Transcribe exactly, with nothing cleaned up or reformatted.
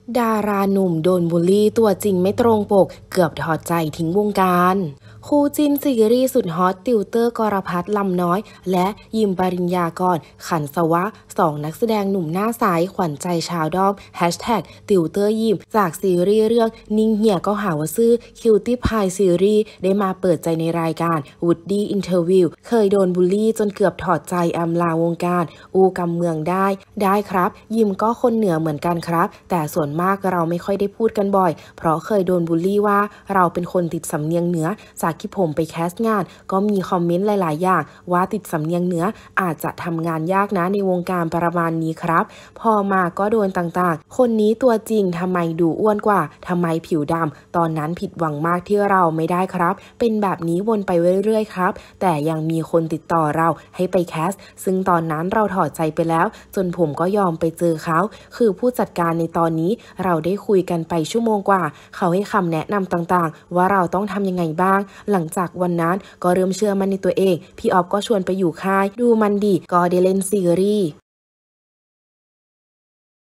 ดาราหนุ่มโดนบูลลี่ตัวจริงไม่ตรงปกเกือบถอดใจทิ้งวงการคู่จิ้นซีรีส์สุดฮอตติวเตอร์กรพัฒน์ลำน้อยและยิมปริญญากรขันสวะสองนักแสดงหนุ่มหน้าใสขวัญใจชาวด้อมแฮชแท็กติวเตอร์ยิมจากซีรีส์เรื่องนิ่งเหี่ยก็หาว่าซื่อคิวตี้พายซีรีส์ได้มาเปิดใจในรายการวูดดี้อินเทอร์วิวเคยโดนบูลลี่จนเกือบถอดใจอำลาวงการอูกำเมืองได้ได้ครับยิมก็คนเหนือเหมือนกันครับแต่ส่วนมากเราไม่ค่อยได้พูดกันบ่อยเพราะเคยโดนบูลลี่ว่าเราเป็นคนติดสำเนียงเหนือจากที่ผมไปแคสต์งานก็มีคอมเมนต์หลายๆอย่างว่าติดสำเนียงเหนืออาจจะทำงานยากนะในวงการประมาณนี้ครับพอมาก็โดนต่างๆคนนี้ตัวจริงทำไมดูอ้วนกว่าทำไมผิวดำตอนนั้นผิดหวังมากที่เราไม่ได้ครับเป็นแบบนี้วนไปเรื่อยๆครับแต่ยังมีคนติดต่อเราให้ไปแคสต์ซึ่งตอนนั้นเราถอดใจไปแล้วจนผมก็ยอมไปเจอเขาคือผู้จัดการในตอนนี้เราได้คุยกันไปชั่วโมงกว่าเขาให้คำแนะนำต่างๆว่าเราต้องทำยังไงบ้างหลังจากวันนั้นก็เริ่มเชื่อมั่นในตัวเองพี่ออฟก็ชวนไปอยู่ค่ายดูมันดีก็ได้เล่นซีรีส์